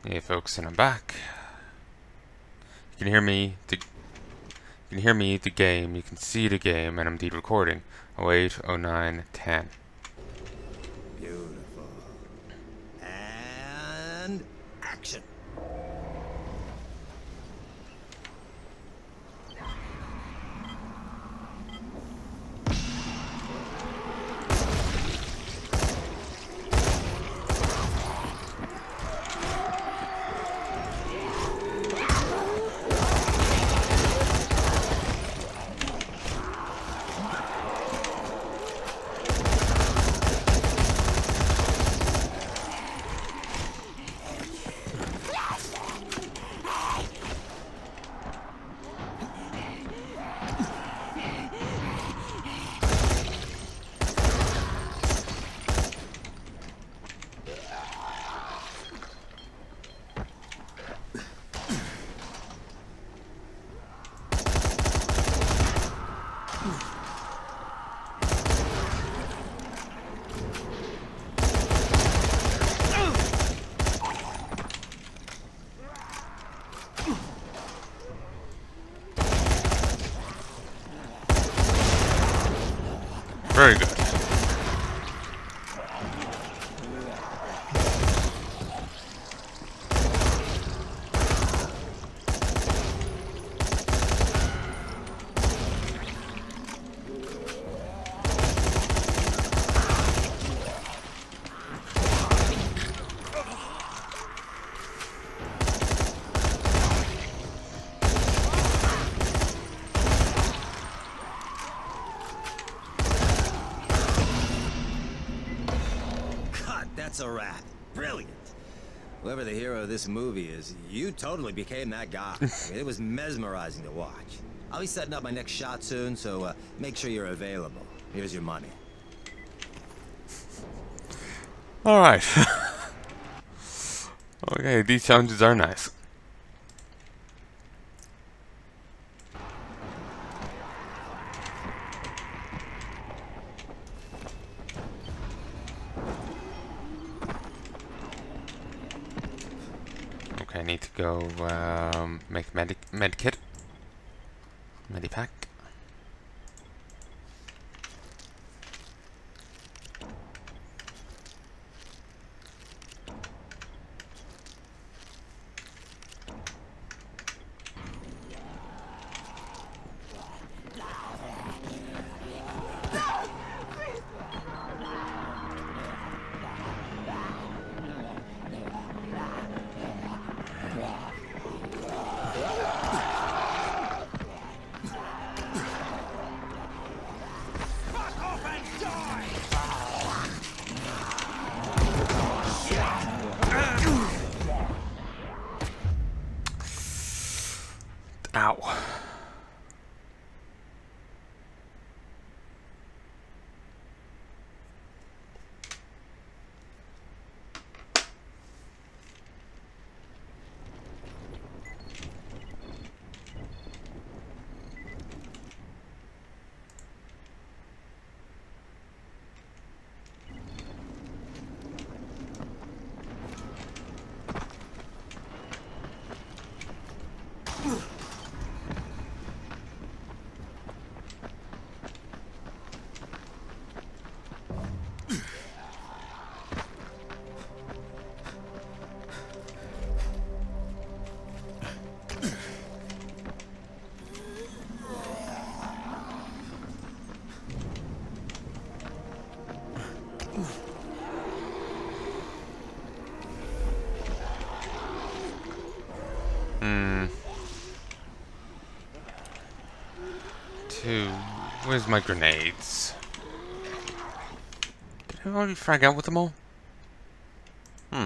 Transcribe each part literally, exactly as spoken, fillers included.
Hey folks, and I'm back. You can hear me, the, you can hear me, the game, you can see the game, and I'm indeed recording. oh eight, oh nine, ten. Beautiful. And action. Very good. That's a wrap. Brilliant. Whoever the hero of this movie is, you totally became that guy. I mean, it was mesmerizing to watch. I'll be setting up my next shot soon, so uh, make sure you're available. Here's your money. Alright. Okay, these challenges are nice. Okay, I need to go um, make medic med kit, medipack. Ow. Hmm. Two. Where's my grenades? Did I already frag out with them all? Hmm.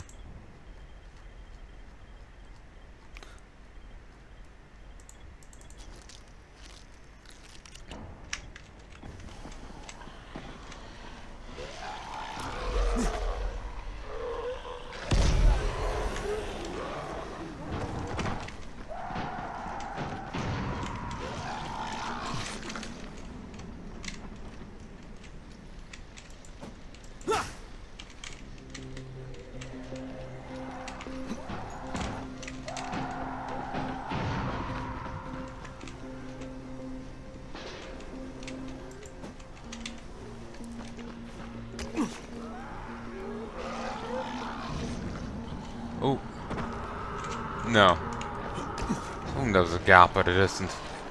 Oh. No. Oh, there was a gap at a distance.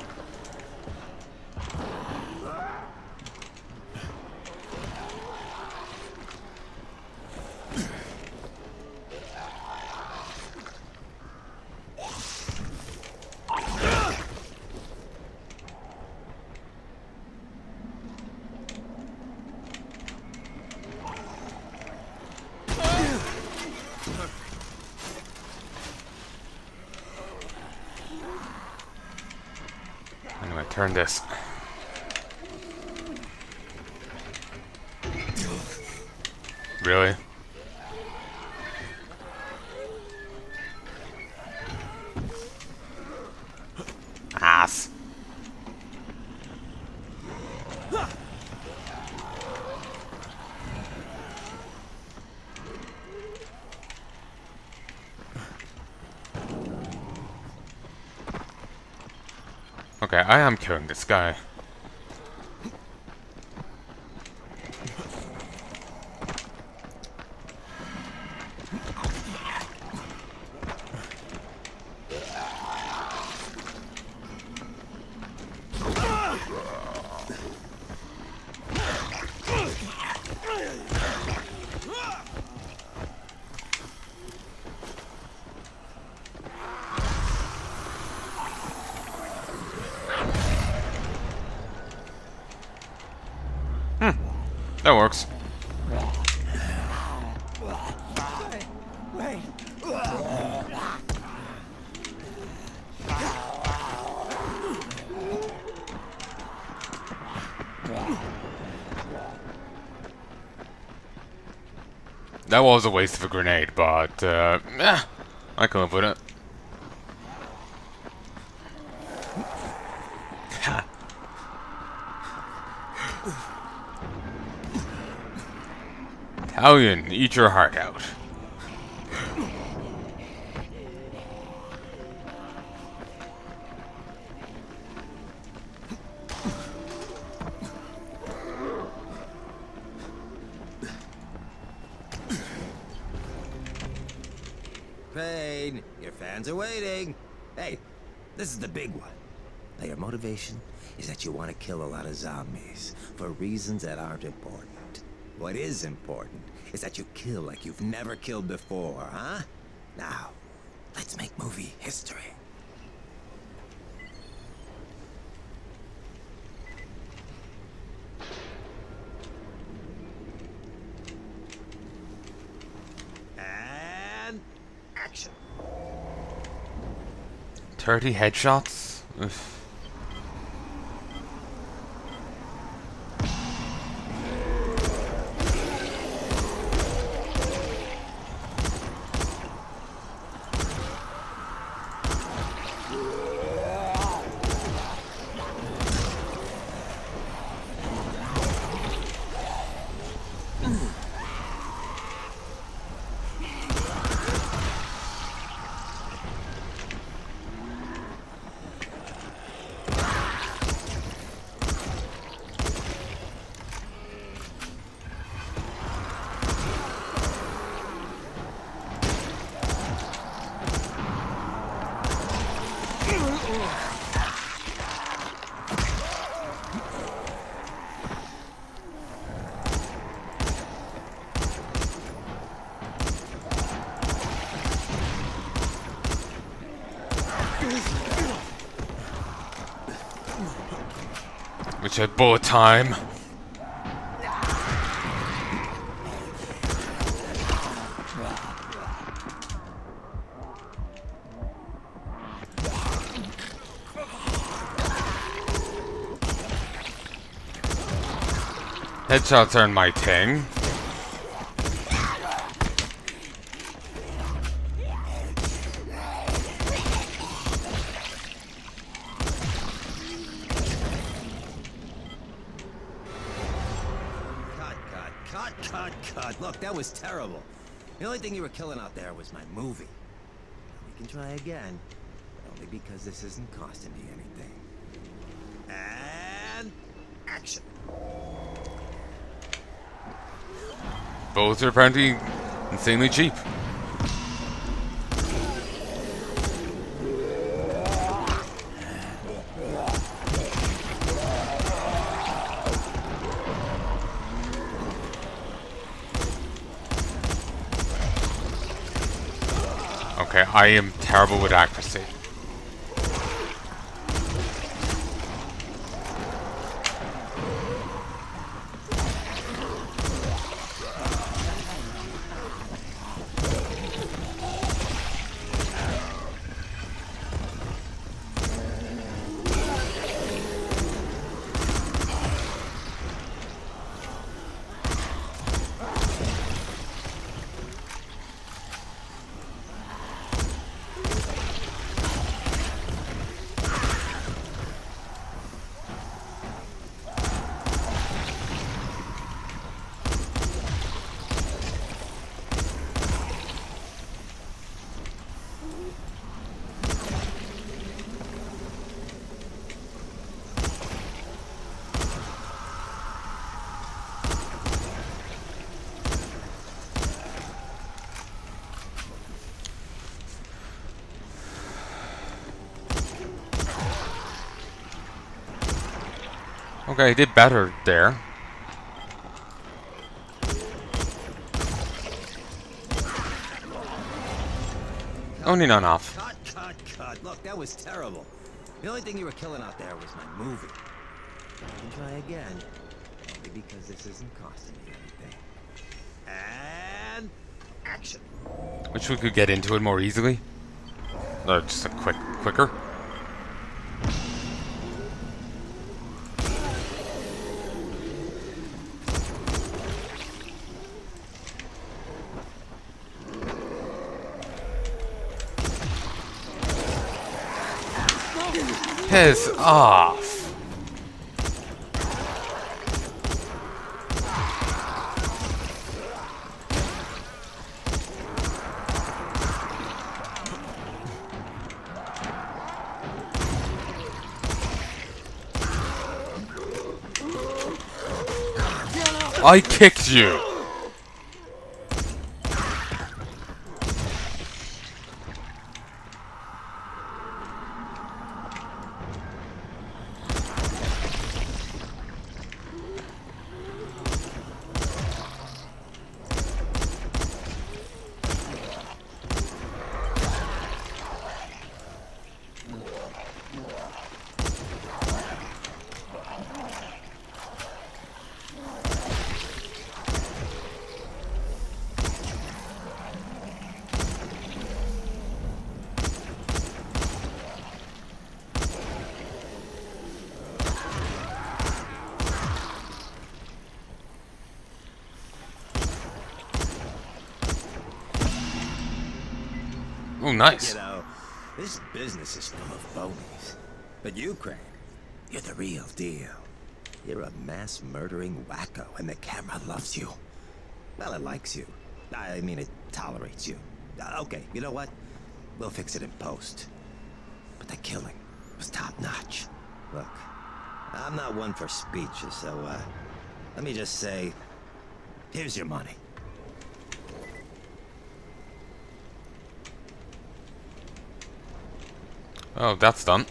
Anyway, turn this. Really? Ass. Okay, I am killing this guy. That works. Wait. That was a waste of a grenade, but uh, eh, I can live with it. Italian, eat your heart out. Pain, your fans are waiting. Hey, this is the big one. Now, your motivation is that you want to kill a lot of zombies for reasons that aren't important. What is important is that you kill like you've never killed before, huh? Now, let's make movie history. And action. thirty headshots? Ugh. Which had bullet time. Headshots aren't my thing. Cut, cut, cut. Look, that was terrible. The only thing you were killing out there was my movie. We can try again, but only because this isn't costing me anything. And action. Bullets are apparently insanely cheap. Okay, I am terrible with accuracy. Okay, I did better there. Only none off. Cut, cut, cut. Look, that was terrible. The only thing you were killing out there was my movie. I can try again. Only because this isn't costing me anything. And action. Wish we could get into it more easily. No, just a quick, quicker. Piss off. I kicked you. Oh, nice. You know, this business is full of phonies. But you, Craig, you're the real deal. You're a mass murdering wacko, and the camera loves you. Well, it likes you. I mean, it tolerates you. Uh, okay, you know what? We'll fix it in post. But the killing was top-notch. Look, I'm not one for speeches, so, uh, let me just say, here's your money. Oh, that's done.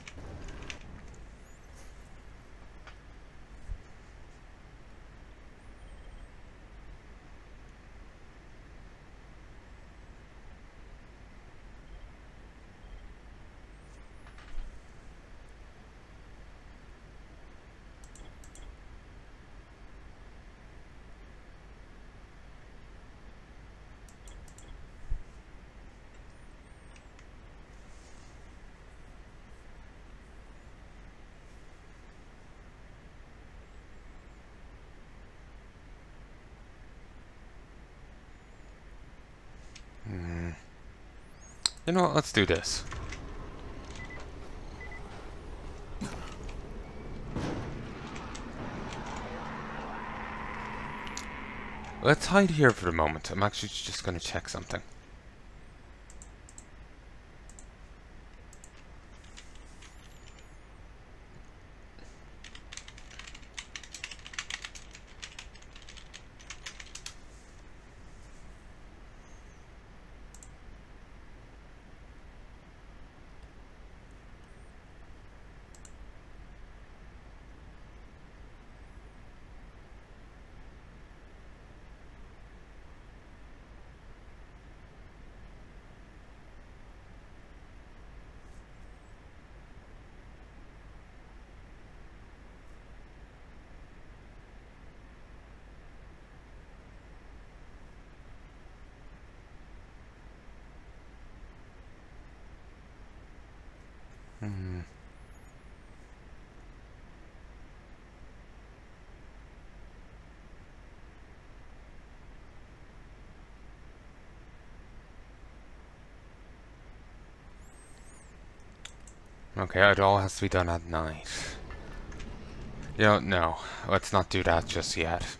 You know what, let's do this. Let's hide here for the moment. I'm actually just going to check something. Okay, it all has to be done at night. You know, no. Let's not do that just yet.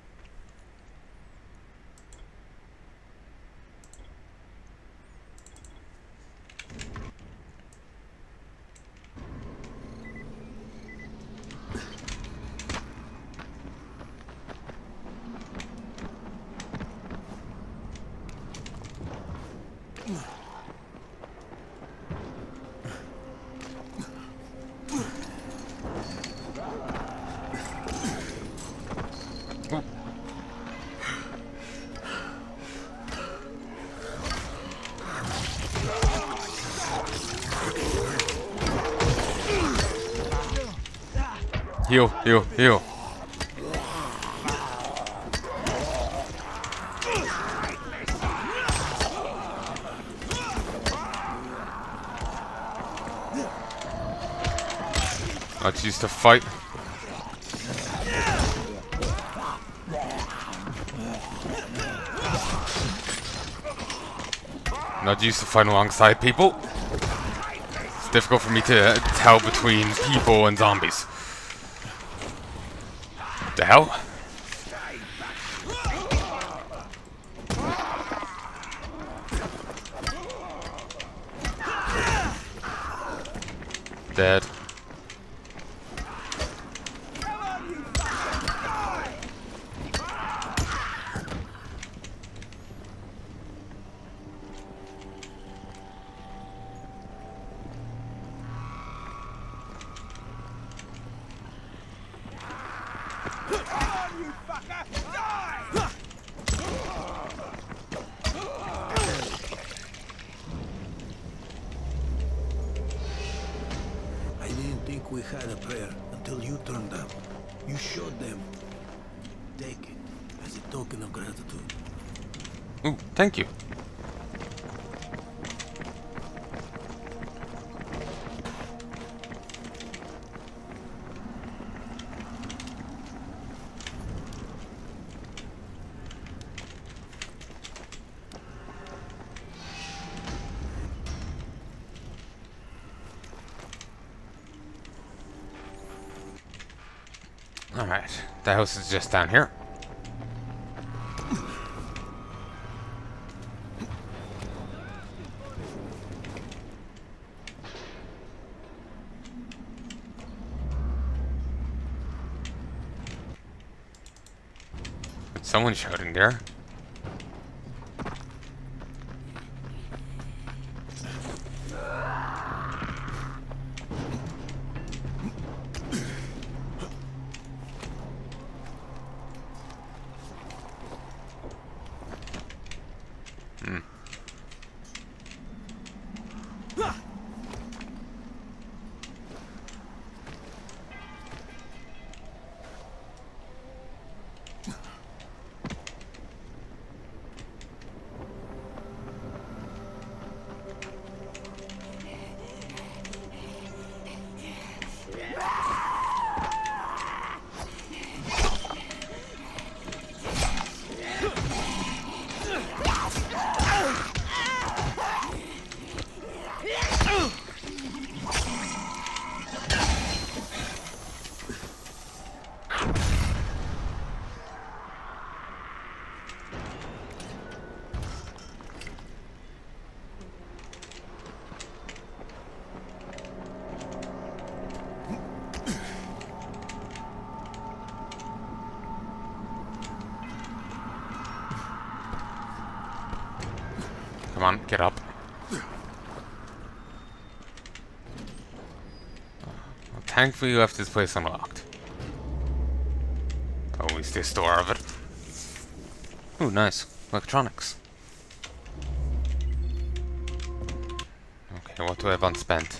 Heal, heal, heal. Let's use the fight. Not used to fight alongside people. It's difficult for me to tell between people and zombies. The hell? Dead. We had a prayer until you turned up. You showed them. Take it as a token of gratitude. Ooh, thank you. Alright, the house is just down here. Someone shouting there. Hmm. Come on, get up. Well, thankfully you left this place unlocked. At least this door of it. Ooh, nice. Electronics. Okay, what do I have unspent?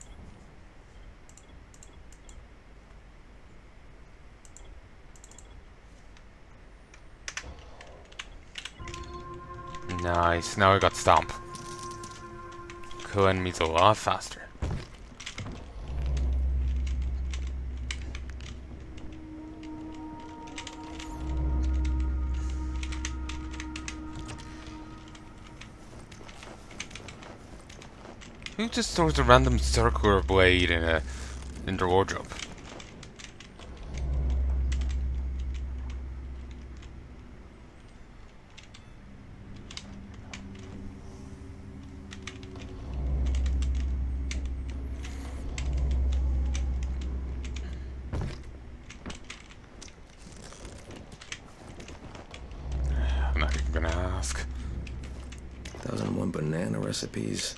Nice, now I got Stomp. Kill enemies a lot faster. Who just throws a random circular blade in a in their wardrobe? I'm not even gonna ask. Thousand and one banana recipes.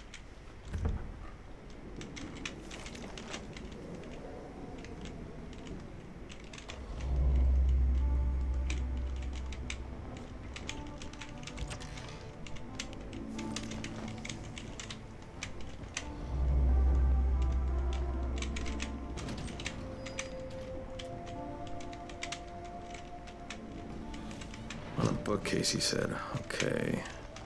On a bookcase, he said. Okay.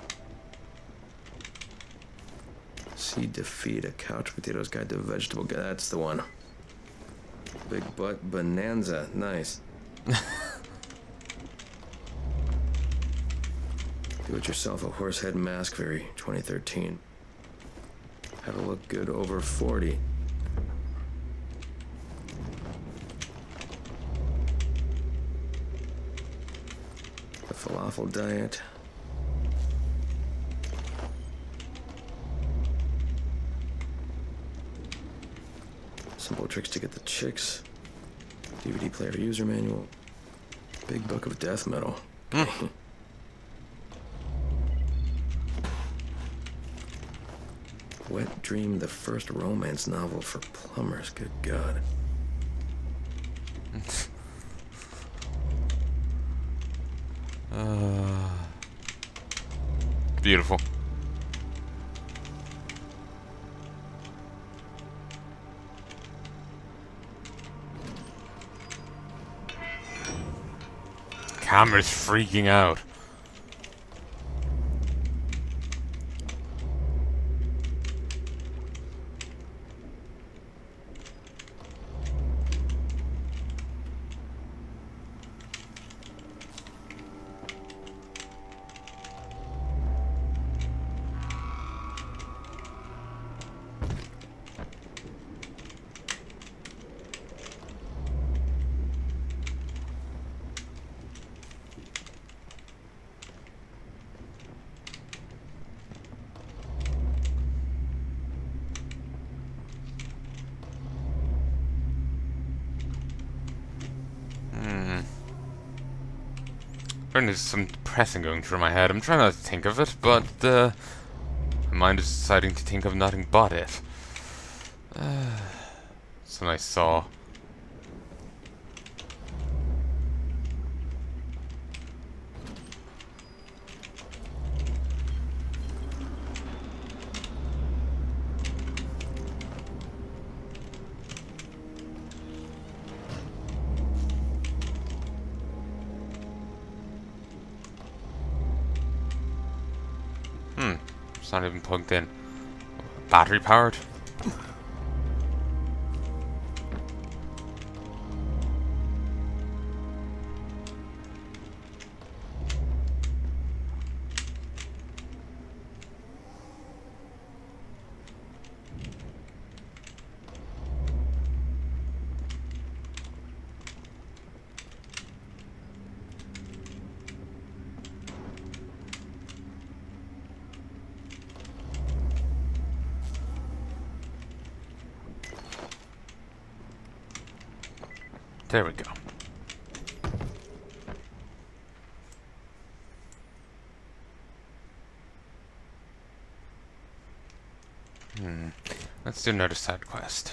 See defeat, a couch potatoes guide to vegetable guide. That's the one. Big butt bonanza. Nice. Do it yourself, a horse head mask, very twenty thirteen. How to look good over forty. The falafel diet. Simple tricks to get the chicks. D V D player user manual. Big book of death metal. Mm. Wet Dream, the first romance novel for plumbers. Good God. uh, beautiful. Camera's freaking out. There's some depressing going through my head. I'm trying not to think of it, but uh, my mind is deciding to think of nothing but it. Uh, it's a nice saw. Hmm, it's not even plugged in. Battery powered? There we go. Hmm. Let's do another side quest.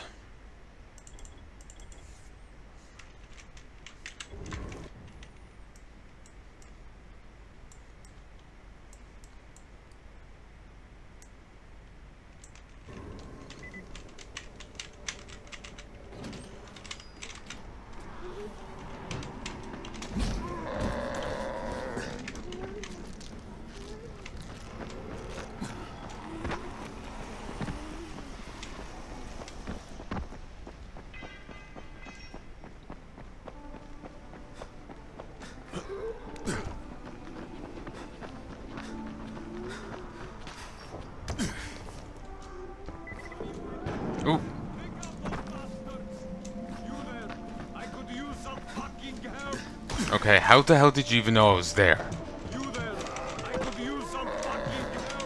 Okay, how the hell did you even know I was there? You there? I could use some fucking help.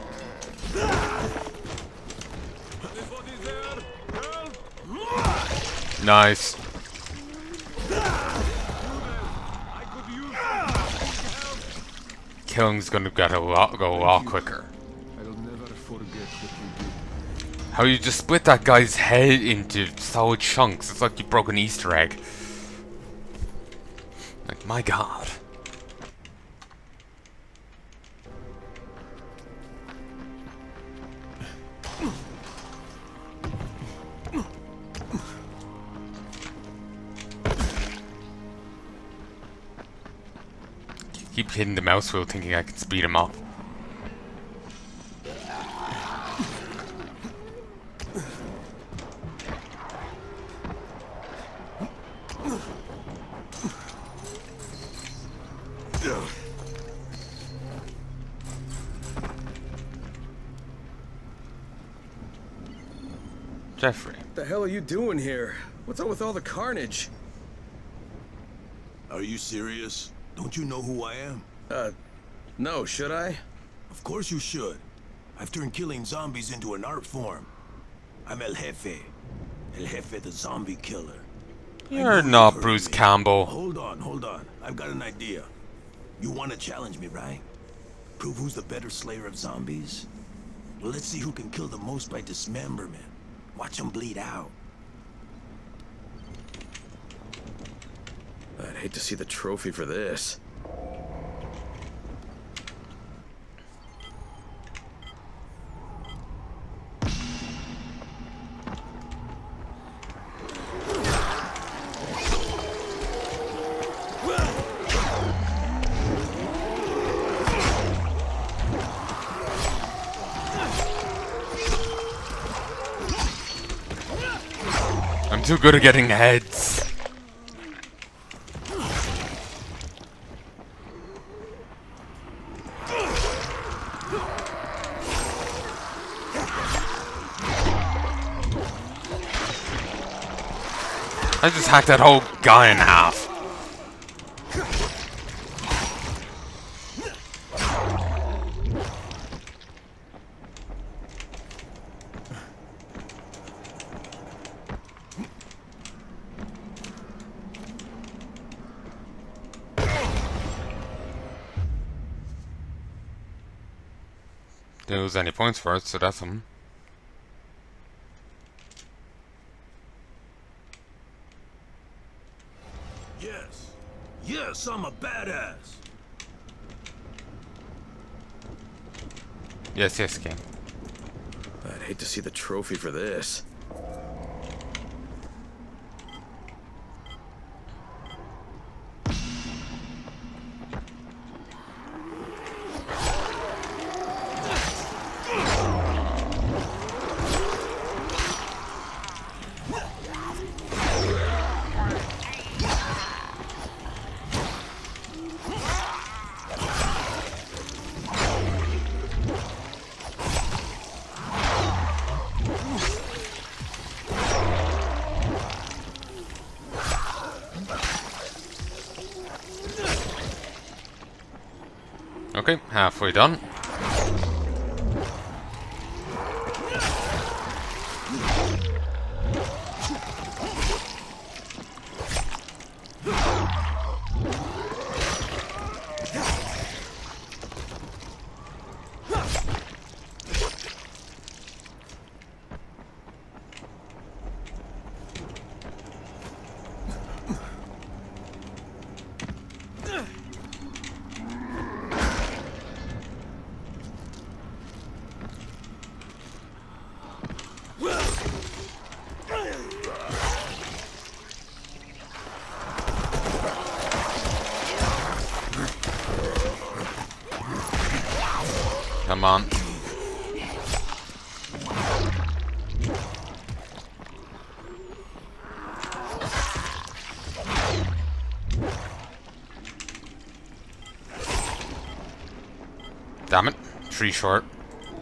Anybody there? Help! Nice. I could use some fucking help. Killing's gonna get a lot, go a lot quicker. I'll never forget what you did. How you just split that guy's head into solid chunks. It's like you broke an Easter egg. Like, my god. Keep hitting the mouse wheel thinking I can speed him up. Jeffrey. What the hell are you doing here? What's up with all the carnage? Are you serious? Don't you know who I am? Uh, no, should I? Of course you should. I've turned killing zombies into an art form. I'm El Jefe. El Jefe the zombie killer. You're not Bruce Campbell. Hold on, hold on. I've got an idea. You want to challenge me, right? Prove who's the better slayer of zombies? Well, let's see who can kill the most by dismemberment. Watch them bleed out. I'd hate to see the trophy for this. I'm too good at getting heads. I just hacked that whole guy in half. Didn't lose any points for it, so that's something. Yes. Yes, I'm a badass. Yes, yes, game. I'd hate to see the trophy for this. Okay, halfway done. Come on. Damn it. Three short.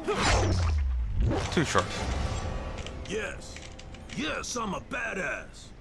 Too short. Yes. Yes, I'm a badass.